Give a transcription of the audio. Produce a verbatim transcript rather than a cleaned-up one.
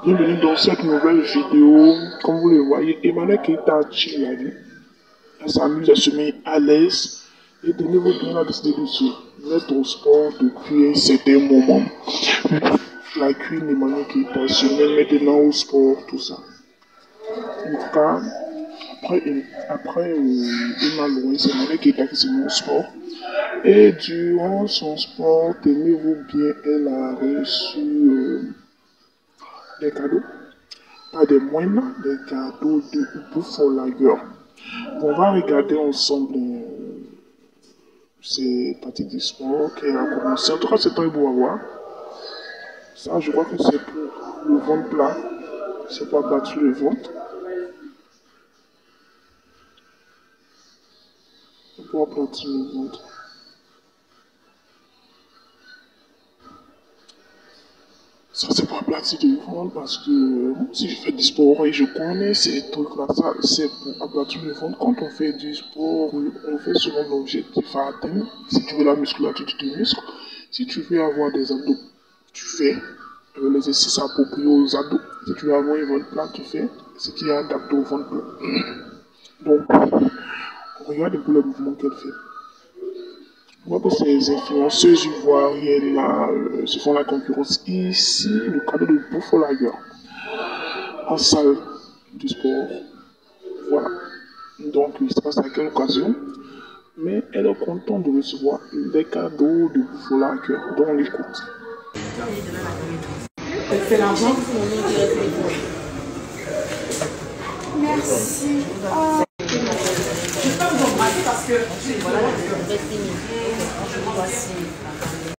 Bienvenue dans cette nouvelle vidéo. Comme vous le voyez, Emmanuel Keita a chill la vie. Elle s'amuse à se mettre à l'aise. Et tenez-vous bien, elle a décidé de se mettre au sport depuis un certain moment. La queen Emmanuel Keita se met maintenant au sport, tout ça. En tout cas, après, après euh, Emma Louis, Emmanuel Keita qui se met au sport. Et durant son sport, tenez-vous bien, elle a reçu euh, des cadeaux. Pas des moindres, des cadeaux de Buffalo Lager. On va regarder ensemble euh, ces parties du sport qui a commencé. En tout cas, c'est très beau à voir. Ça, je crois que c'est pour le ventre plat. C'est pour aplatir le ventre. C'est pour aplatir le ventre. Ça, c'est pour aplatir le ventre parce que euh, si je fais du sport et je connais ces trucs-là, ça, c'est pour aplatir le ventre. Quand on fait du sport, on fait selon l'objectif à atteindre. Si tu veux la musculature, tu te muscles. Si tu veux avoir des abdos, tu fais euh, l'exercice approprié aux abdos. Si tu veux avoir un ventre plat, tu fais ce qui est adapté au ventre plat. Donc, on regarde un peu le mouvement qu'elle fait. On voit que ces influenceuses ivoiriennes là euh, se font la concurrence. Ici, le cadeau de Buffalo Lager en salle du sport. Voilà. Donc, il se passe à quelle occasion. Mais elle est contente de recevoir des cadeaux de Buffalo Lager. Donc, on l'écoute. C'est l'argent. Merci. Oh. Je peux vous embrasser parce que voilà, voici.